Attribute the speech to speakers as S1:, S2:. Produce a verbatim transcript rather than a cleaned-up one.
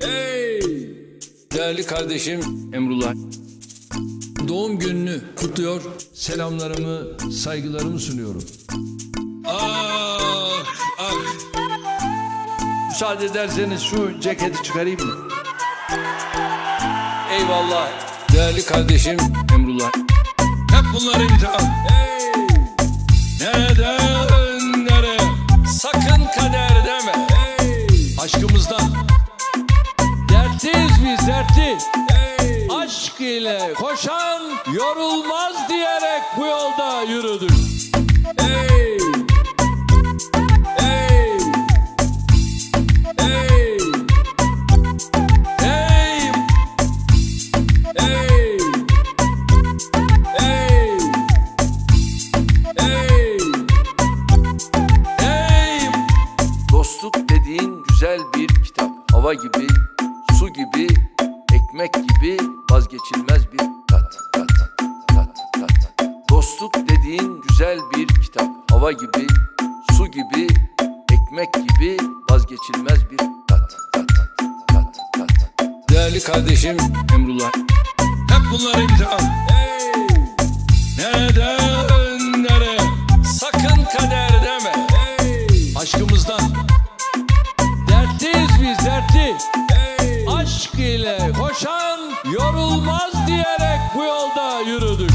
S1: Hey! Değerli kardeşim Emrullah, doğum gününü kutluyor, selamlarımı, saygılarımı sunuyorum. Ah, ah. Müsaade ederseniz şu ceketi çıkarayım mı? Eyvallah. Değerli kardeşim Emrullah, hep bunlar imtihan. Hey! Neden, nereye? Sakın kader deme. Hey! Aşkımızdan dertliyiz biz, dertli. Hey! Aşk ile koşan yorulmaz diyerek bu yolda yürüdük. Hey! Hey! Hey! Hey! Hey! Hey! Hey! Hey!
S2: Dostluk dediğin güzel bir kitap. Hava gibi, su gibi, ekmek gibi vazgeçilmez bir tat, tat, tat, tat. Dostluk dediğin güzel bir kitap. Hava gibi, su gibi, ekmek gibi vazgeçilmez bir tat, tat, tat, tat.
S1: Değerli kardeşim Emrullah, hep bunlar imtihan. Hey! Neden, nereye? Sakın kader deme. Hey! Aşkımızdan dertliyiz biz, dertli. Hey! Aşk ile koşan yorulmaz diyerek bu yolda yürüdük.